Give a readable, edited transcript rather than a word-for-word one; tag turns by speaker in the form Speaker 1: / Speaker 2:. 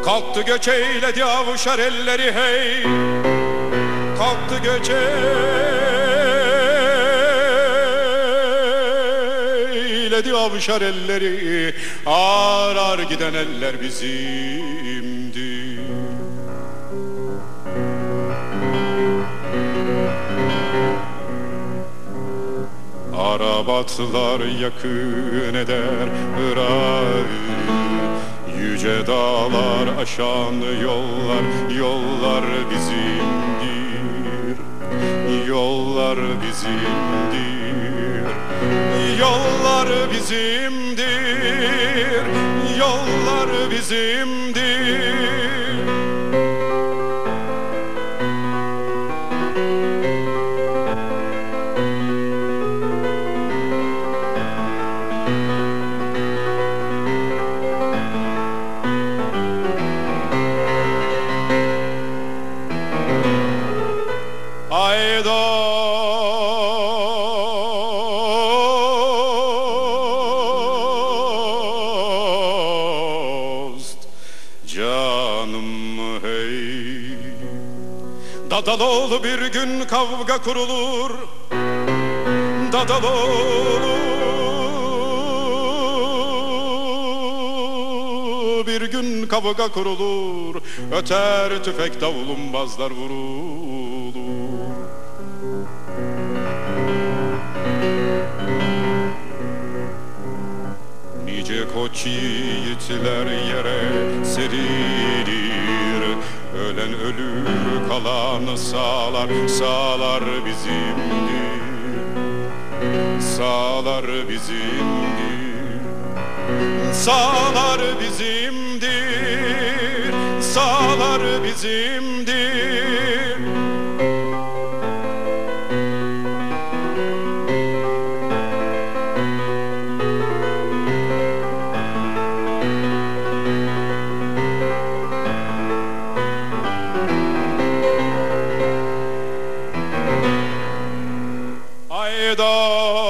Speaker 1: Kalktı göç eyledi avuşar elleri hey. Kalktı göç eyledi avuşar elleri. Ağır ağır giden eller bizimdi. Arabatlar yakın eder Irak'ı, yüce dağlar aşan yollar, yollar bizimdir, yollar bizimdir, yollar bizimdir, yollar bizimdir. Ay dost, canım hey. Dadaloğlu bir gün kavga kurulur, Dadaloğlu bir gün kavga kurulur, öter tüfek davulumbazlar vurur. Nice koç yiğitler yere serilir, ölen ölür kalan sağlar, sağlar bizimdir, sağlar bizimdir, sağlar bizimdir, sağlar bizimdir. Ay dost,